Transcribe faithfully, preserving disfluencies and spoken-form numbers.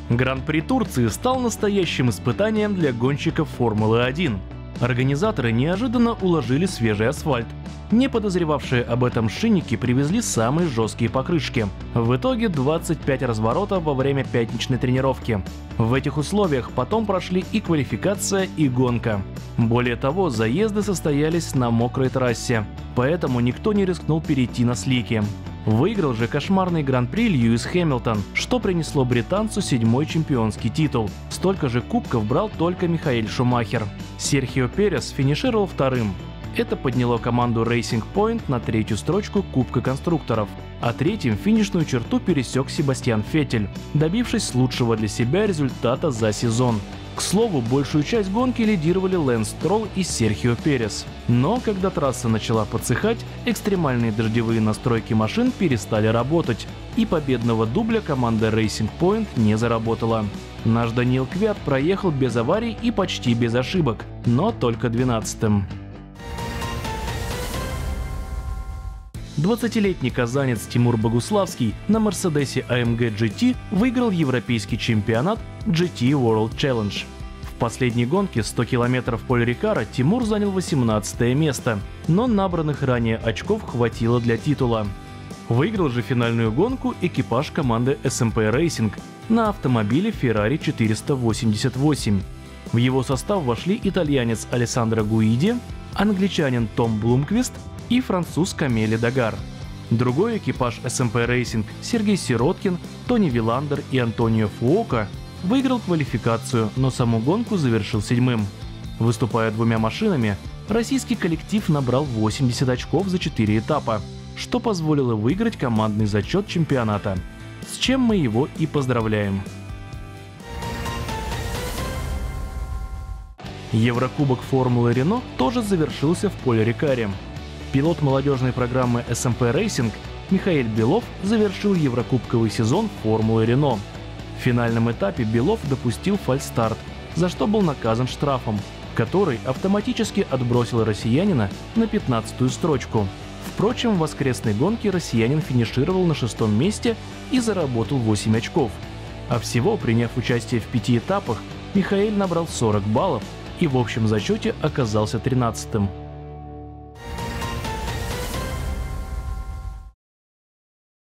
Гран-при Турции стал настоящим испытанием для гонщиков Формулы один. Организаторы неожиданно уложили свежий асфальт. Не подозревавшие об этом шинники привезли самые жесткие покрышки. В итоге двадцать пять разворотов во время пятничной тренировки. В этих условиях потом прошли и квалификация, и гонка. Более того, заезды состоялись на мокрой трассе, поэтому никто не рискнул перейти на слики. Выиграл же кошмарный гран-при Льюис Хэмилтон, что принесло британцу седьмой чемпионский титул. Столько же кубков брал только Михаэль Шумахер. Серхио Перес финишировал вторым. Это подняло команду Racing Point на третью строчку Кубка конструкторов, а третьим финишную черту пересек Себастьян Феттель, добившись лучшего для себя результата за сезон. К слову, большую часть гонки лидировали Лэнс Стролл и Серхио Перес. Но когда трасса начала подсыхать, экстремальные дождевые настройки машин перестали работать, и победного дубля команда Racing Point не заработала. Наш Даниил Квят проехал без аварий и почти без ошибок, но только двенадцатым. двадцатилетний казанец Тимур Богуславский на Мерседесе а эм гэ джи ти выиграл европейский чемпионат джи ти World Challenge. В последней гонке сто километров Поль-Рикара Тимур занял восемнадцатое место, но набранных ранее очков хватило для титула. Выиграл же финальную гонку экипаж команды эс эм пэ Racing на автомобиле Ferrari четыреста восемьдесят восемь. В его состав вошли итальянец Алессандро Гуиди, англичанин Том Блумквист и француз Камеле Дагар. Другой экипаж эс эм пэ Racing Сергей Сироткин, Тони Виландер и Антонио Фуока выиграл квалификацию, но саму гонку завершил седьмым. Выступая двумя машинами, российский коллектив набрал восемьдесят очков за четыре этапа, что позволило выиграть командный зачет чемпионата, с чем мы его и поздравляем. Еврокубок Формулы Рено тоже завершился в Поль-Рикаре. Пилот молодежной программы эс эм пэ Racing Михаэль Белов завершил еврокубковый сезон Формулы Рено. В финальном этапе Белов допустил фальстарт, за что был наказан штрафом, который автоматически отбросил россиянина на пятнадцатую строчку. Впрочем, в воскресной гонке россиянин финишировал на шестом месте и заработал восемь очков. А всего, приняв участие в пяти этапах, Михаэль набрал сорок баллов и в общем зачете оказался тринадцатым.